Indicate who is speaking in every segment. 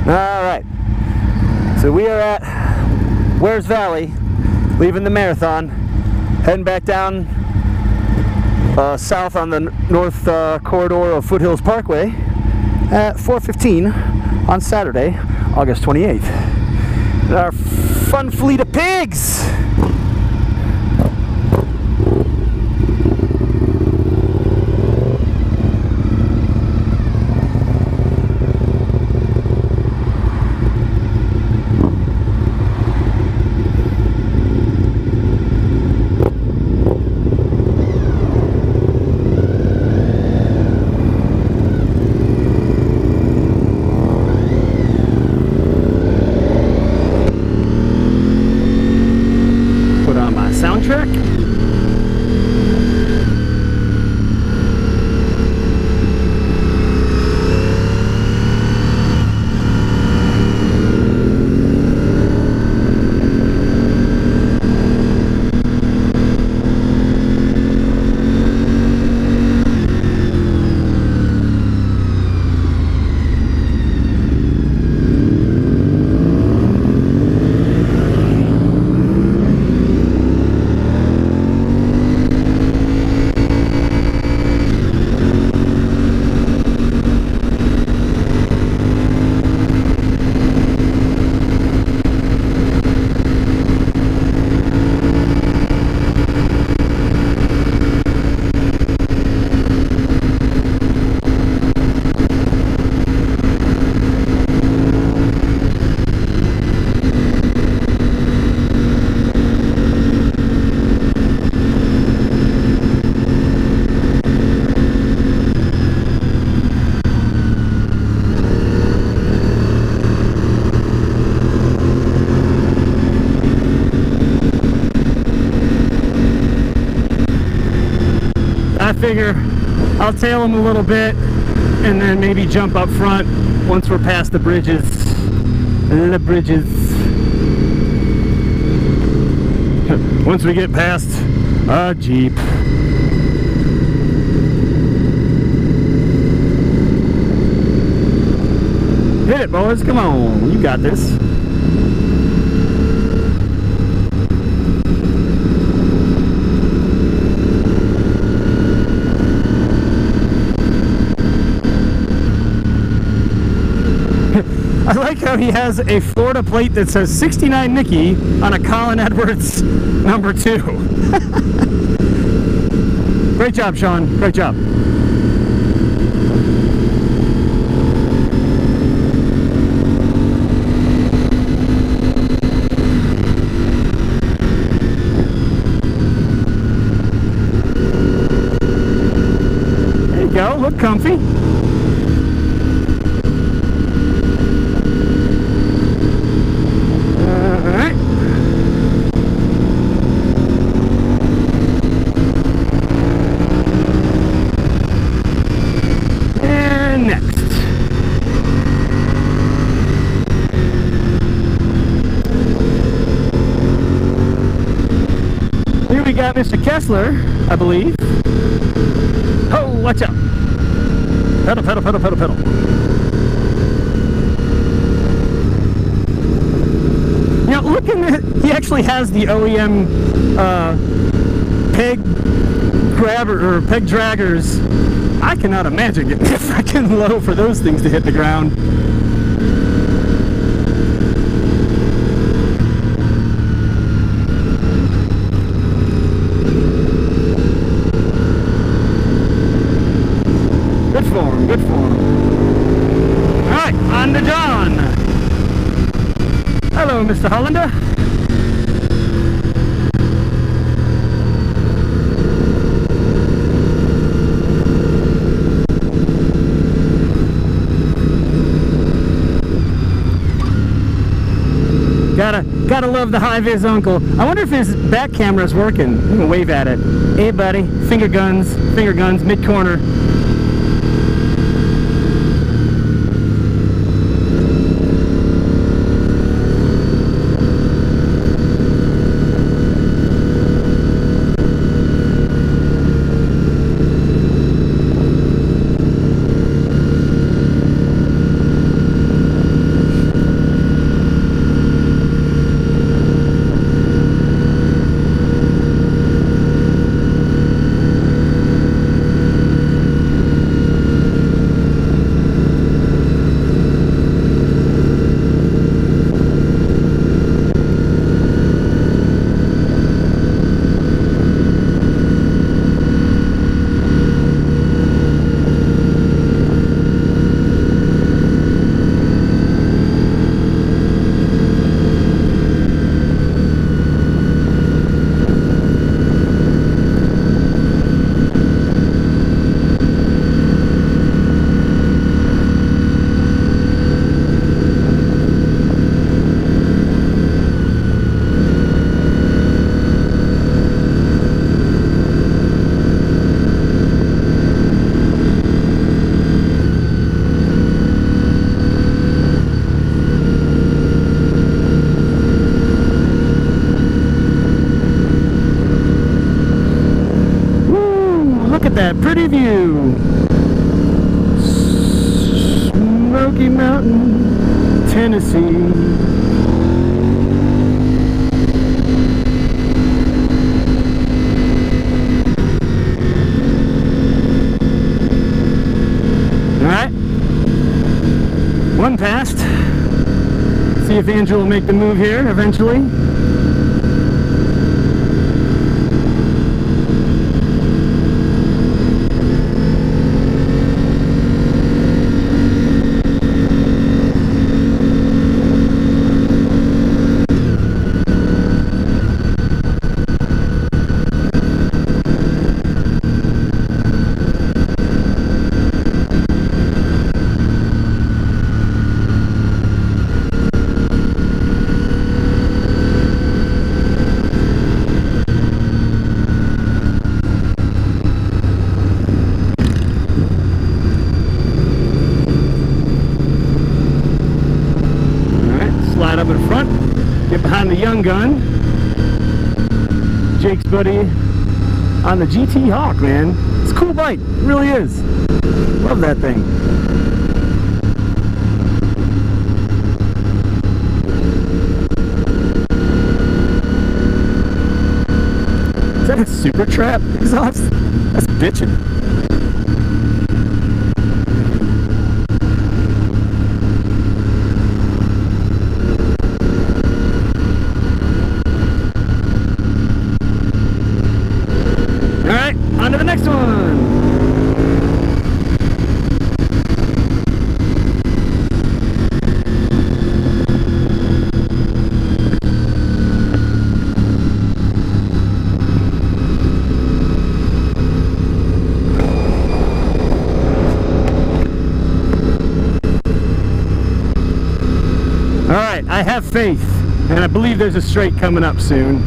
Speaker 1: Alright, so we are at Wears Valley, leaving the marathon, heading back down south on the north corridor of Foothills Parkway at 4:15 on Saturday, August 28th. And our fun fleet of pigs! Soundtrack. I figure I'll tail them a little bit and then maybe jump up front once we're past the bridges. And then the bridges. Once we get past a Jeep. Hit it, boys. Come on. You got this. I like how he has a Florida plate that says 69 Mickey on a Colin Edwards number 2. Great job, Sean. Great job. There you go. Look comfy. We got Mr. Kessler, I believe. Oh, watch out. Pedal, pedal, pedal, pedal, pedal. Now, look at it. He actually has the OEM peg grabber or peg draggers. I cannot imagine getting freaking low for those things to hit the ground. Good form. Alright, on to John. Hello, Mr. Hollander. Gotta love the high-vis uncle. I wonder if his back camera's working. I'm gonna wave at it. Hey, buddy. Finger guns, mid-corner. Rocky Mountain, Tennessee. Alright, one passed. See if Andrew will make the move here eventually. Up in front, get behind the young gun. Jake's buddy on the GT Hawk, man. It's a cool bike, it really is. Love that thing. Is that a Super Trap exhaust? That's bitchin'. On to the next one. All right, I have faith, and I believe there's a straight coming up soon.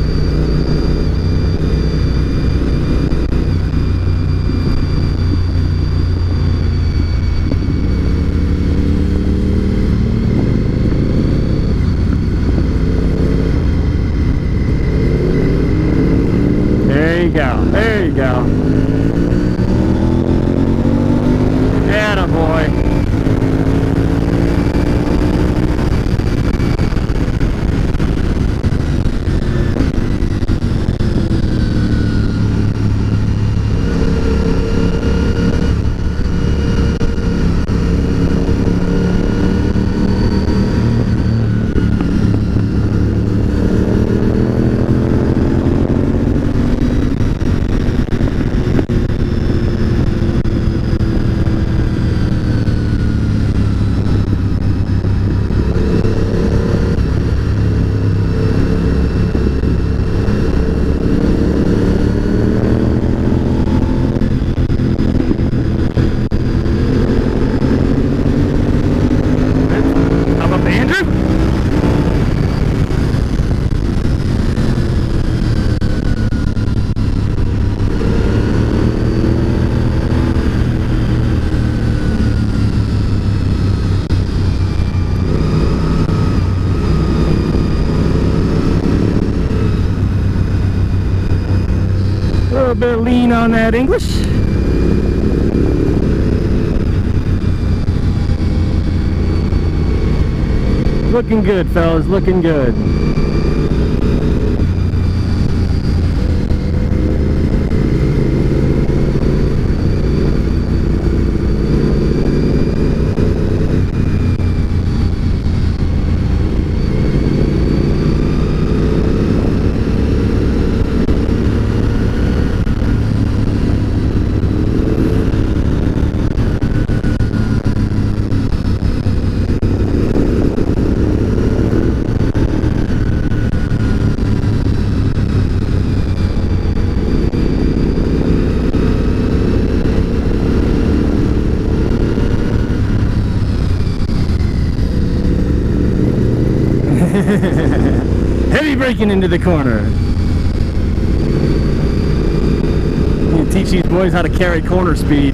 Speaker 1: There you go. There you go. Attaboy. A little bit of lean on that English. Looking good, fellas, looking good. Heavy braking into the corner. You teach these boys how to carry corner speed.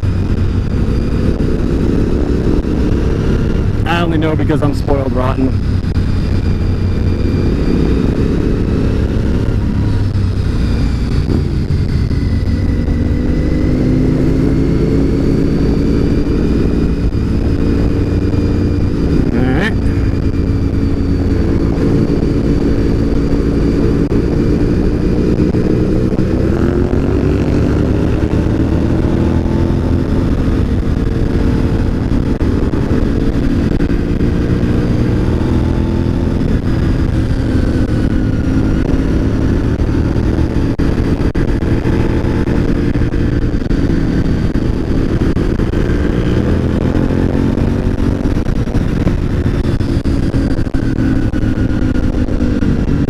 Speaker 1: I only know because I'm spoiled rotten.